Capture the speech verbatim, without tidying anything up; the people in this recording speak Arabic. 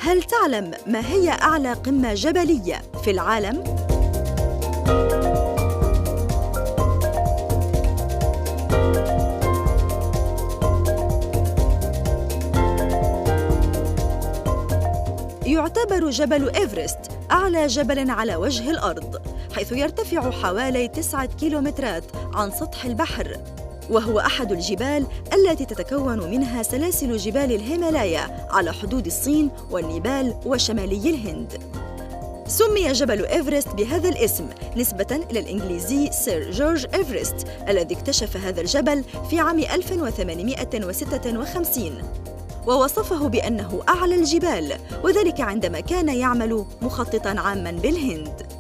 هل تعلم ما هي أعلى قمة جبلية في العالم؟ يعتبر جبل إيفرست أعلى جبل على وجه الأرض، حيث يرتفع حوالي تسعة كيلومترات عن سطح البحر، وهو أحد الجبال التي تتكون منها سلاسل جبال الهيمالايا على حدود الصين والنيبال وشمالي الهند. سمي جبل إيفرست بهذا الاسم نسبة إلى الإنجليزي سير جورج إيفرست الذي اكتشف هذا الجبل في عام ألف وثمانمائة وستة وخمسين، ووصفه بأنه أعلى الجبال، وذلك عندما كان يعمل مخططاً عاماً بالهند.